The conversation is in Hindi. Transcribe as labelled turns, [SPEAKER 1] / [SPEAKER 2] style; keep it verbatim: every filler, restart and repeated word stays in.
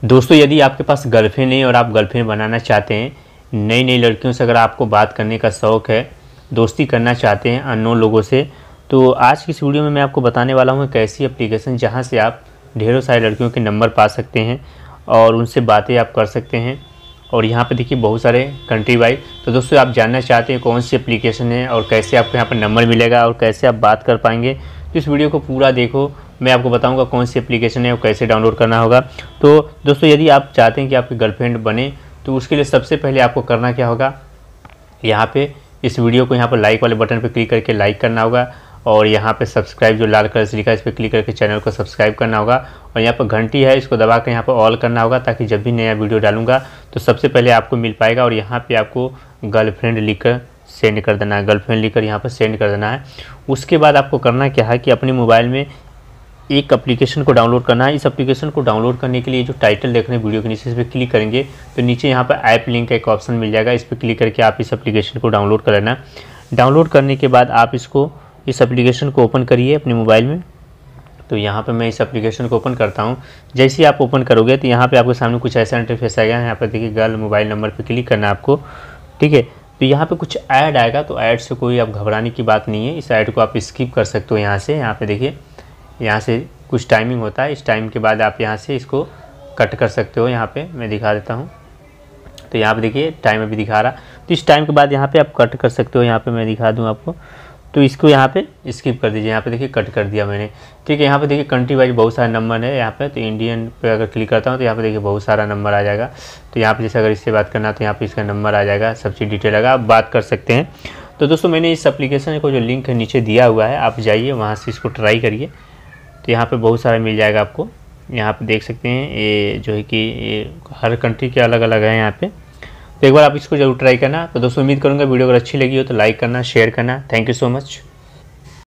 [SPEAKER 1] दोस्तों, यदि आपके पास गर्लफ्रेंड नहीं और आप गर्लफ्रेंड बनाना चाहते हैं, नई नई लड़कियों से अगर आपको बात करने का शौक़ है, दोस्ती करना चाहते हैं अननोन लोगों से, तो आज की इस वीडियो में मैं आपको बताने वाला हूँ एक ऐसी एप्लीकेशन जहाँ से आप ढेरों सारे लड़कियों के नंबर पा सकते हैं और उनसे बातें आप कर सकते हैं। और यहाँ पे देखिए बहुत सारे कंट्री वाइज। तो दोस्तों, आप जानना चाहते हैं कौन सी एप्लीकेशन है और कैसे आपको यहाँ पर नंबर मिलेगा और कैसे आप बात कर पाएंगे, तो इस वीडियो को पूरा देखो। मैं आपको बताऊंगा कौन सी एप्लीकेशन है और कैसे डाउनलोड करना होगा। तो दोस्तों, यदि आप चाहते हैं कि आपकी गर्लफ्रेंड बने, तो उसके लिए सबसे पहले आपको करना क्या होगा, यहाँ पे इस वीडियो को यहाँ पर लाइक वाले बटन पर क्लिक करके लाइक करना होगा और यहाँ पे सब्सक्राइब जो लाल कलर से लिखा है इस पर क्लिक करके चैनल को सब्सक्राइब करना होगा और यहाँ पर घंटी है इसको दबा कर यहाँ पर ऑल करना होगा, ताकि जब भी नया वीडियो डालूंगा तो सबसे पहले आपको मिल पाएगा। और यहाँ पे आपको गर्लफ्रेंड लिखकर सेंड कर देना है, गर्लफ्रेंड लिखकर यहाँ पर सेंड कर देना है। उसके बाद आपको करना क्या है कि अपने मोबाइल में एक एप्लीकेशन को डाउनलोड करना है। इस एप्लीकेशन को डाउनलोड करने के लिए जो टाइटल देख रहे हैं वीडियो के नीचे, इस पर क्लिक करेंगे तो नीचे यहाँ पर ऐप लिंक का एक ऑप्शन मिल जाएगा। इस पर क्लिक करके आप इस एप्लीकेशन को डाउनलोड कर लेना। डाउनलोड करने के बाद आप इसको इस एप्लीकेशन को ओपन करिए अपने मोबाइल में। तो यहाँ पे मैं इस एप्लीकेशन को ओपन करता हूँ। जैसे ही आप ओपन करोगे तो यहाँ पे आपके सामने कुछ ऐसा इंटरफेस आएगा। यहाँ पर देखिए गर्ल मोबाइल नंबर पे क्लिक करना है आपको, ठीक है। तो यहाँ पे कुछ ऐड आएगा, तो ऐड से कोई आप घबराने की बात नहीं है। इस ऐड को आप स्किप कर सकते हो यहाँ से। यहाँ पे देखिए यहाँ से कुछ टाइमिंग होता है, इस टाइम के बाद आप यहाँ से इसको कट कर सकते हो। यहाँ पर मैं दिखा देता हूँ। तो यहाँ पर देखिए टाइम अभी दिखा रहा, तो इस टाइम के बाद यहाँ पर आप कट कर सकते हो। यहाँ पर मैं दिखा दूँ आपको, तो इसको यहाँ पे स्किप कर दीजिए। यहाँ पे देखिए कट कर दिया मैंने, ठीक है। यहाँ पे देखिए कंट्री वाइज बहुत सारे नंबर है यहाँ पे। तो इंडियन पे अगर क्लिक करता हूँ तो यहाँ पे देखिए बहुत सारा नंबर आ जाएगा। तो यहाँ पे जैसे अगर इससे बात करना तो यहाँ पे इसका नंबर आ जाएगा, सब चीज़ डिटेल आएगा, आप बात कर सकते हैं। तो दोस्तों, मैंने इस एप्लीकेशन को जो लिंक है नीचे दिया हुआ है, आप जाइए वहाँ से इसको ट्राई करिए। तो यहाँ पर बहुत सारा मिल जाएगा आपको। यहाँ पर देख सकते हैं ये जो है कि ये हर कंट्री के अलग अलग है यहाँ पे। तो एक बार आप इसको जरूर ट्राई करना। तो दोस्तों, उम्मीद करूँगा वीडियो अगर अच्छी लगी हो तो लाइक करना, शेयर करना। Thank you so much.